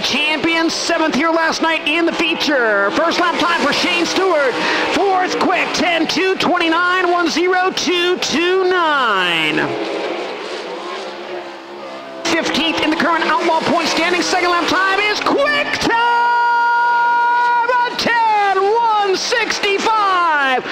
Ironman champion, 7th here last night in the feature. First lap time for Shane Stewart. 4th quick, 10:2:29, 1:02:29. 15th in the current Outlaw point standing. Second lap time is quick time, a 10:1:65,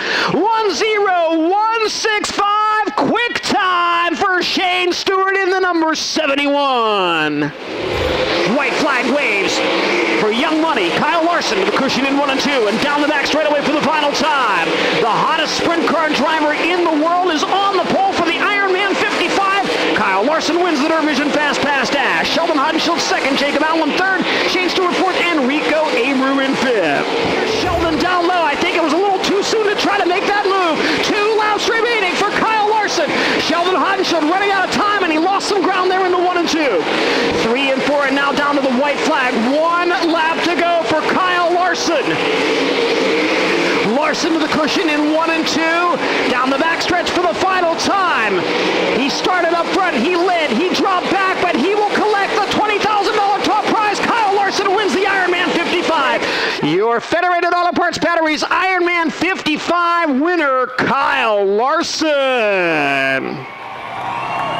1:01:65, quick time for Shane Stewart in the number 71. White flag waves for Young Money. Kyle Larson with a cushion in 1 and 2, and down the back straightaway for the final time. The hottest sprint car driver in the world is on the pole for the Ironman 55. Kyle Larson wins the DIRTVision Fast Pass Dash. Sheldon Haudenschild second, Jacob Allen third, Shane Stewart fourth, and Rico Abreu in fifth. Here's Sheldon down low. I think it was a little too soon to try to make that move. 2 laps remaining for Kyle Larson. Sheldon Haudenschild running out of time, and he lost some ground there in the 1 and 2. 3 and 4, and now down to the white flag. 1 lap to go for Kyle Larson. Larson to the cushion in 1 and 2. Down the backstretch for the final time. He started up front, he led, he dropped back, but he will collect the $20,000 top prize. Kyle Larson wins the Ironman 55. Your Federated Auto Parts Batteries Ironman 55 winner, Kyle Larson.